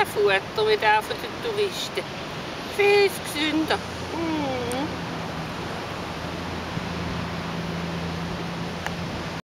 Tierfutter wie der von den Touristen. Viel gesünder.